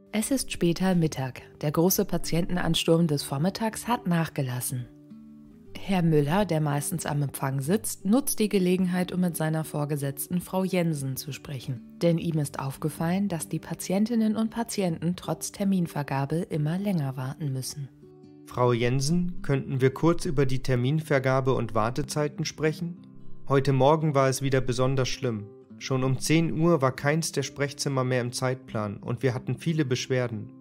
Es ist später Mittag. Der große Patientenansturm des Vormittags hat nachgelassen. Herr Müller, der meistens am Empfang sitzt, nutzt die Gelegenheit, um mit seiner Vorgesetzten Frau Jensen zu sprechen. Denn ihm ist aufgefallen, dass die Patientinnen und Patienten trotz Terminvergabe immer länger warten müssen. Frau Jensen, könnten wir kurz über die Terminvergabe und Wartezeiten sprechen? Heute Morgen war es wieder besonders schlimm. Schon um 10 Uhr war keins der Sprechzimmer mehr im Zeitplan und wir hatten viele Beschwerden.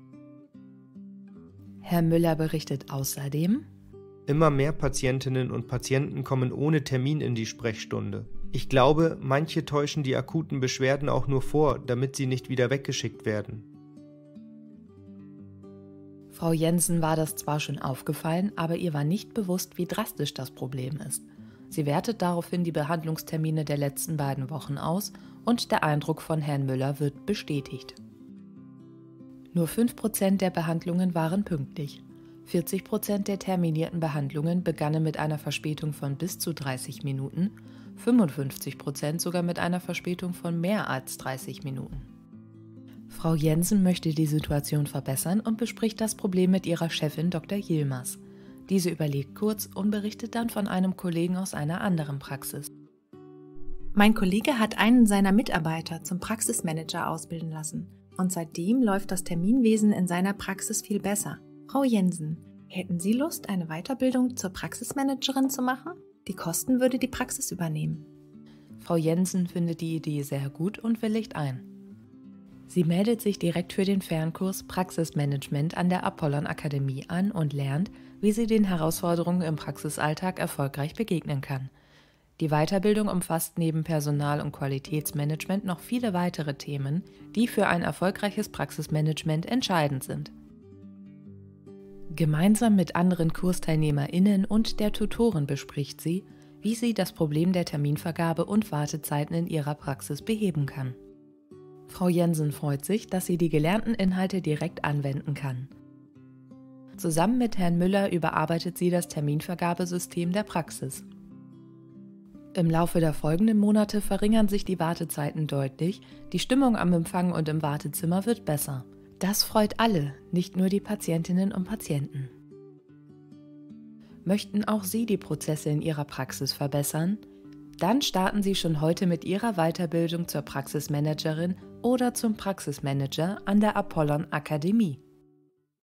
Herr Müller berichtet außerdem: Immer mehr Patientinnen und Patienten kommen ohne Termin in die Sprechstunde. Ich glaube, manche täuschen die akuten Beschwerden auch nur vor, damit sie nicht wieder weggeschickt werden. Frau Jensen war das zwar schon aufgefallen, aber ihr war nicht bewusst, wie drastisch das Problem ist. Sie wertet daraufhin die Behandlungstermine der letzten beiden Wochen aus und der Eindruck von Herrn Müller wird bestätigt. Nur 5% der Behandlungen waren pünktlich. 40% der terminierten Behandlungen begannen mit einer Verspätung von bis zu 30 Minuten, 55% sogar mit einer Verspätung von mehr als 30 Minuten. Frau Jensen möchte die Situation verbessern und bespricht das Problem mit ihrer Chefin Dr. Yilmaz. Diese überlegt kurz und berichtet dann von einem Kollegen aus einer anderen Praxis. Mein Kollege hat einen seiner Mitarbeiter zum Praxismanager ausbilden lassen und seitdem läuft das Terminwesen in seiner Praxis viel besser. Frau Jensen, hätten Sie Lust, eine Weiterbildung zur Praxismanagerin zu machen? Die Kosten würde die Praxis übernehmen. Frau Jensen findet die Idee sehr gut und willigt ein. Sie meldet sich direkt für den Fernkurs Praxismanagement an der Apollon Akademie an und lernt, wie sie den Herausforderungen im Praxisalltag erfolgreich begegnen kann. Die Weiterbildung umfasst neben Personal- und Qualitätsmanagement noch viele weitere Themen, die für ein erfolgreiches Praxismanagement entscheidend sind. Gemeinsam mit anderen KursteilnehmerInnen und der Tutorin bespricht sie, wie sie das Problem der Terminvergabe und Wartezeiten in ihrer Praxis beheben kann. Frau Jensen freut sich, dass sie die gelernten Inhalte direkt anwenden kann. Zusammen mit Herrn Müller überarbeitet sie das Terminvergabesystem der Praxis. Im Laufe der folgenden Monate verringern sich die Wartezeiten deutlich, die Stimmung am Empfang und im Wartezimmer wird besser. Das freut alle, nicht nur die Patientinnen und Patienten. Möchten auch Sie die Prozesse in Ihrer Praxis verbessern? Dann starten Sie schon heute mit Ihrer Weiterbildung zur Praxismanagerin oder zum Praxismanager an der Apollon Akademie.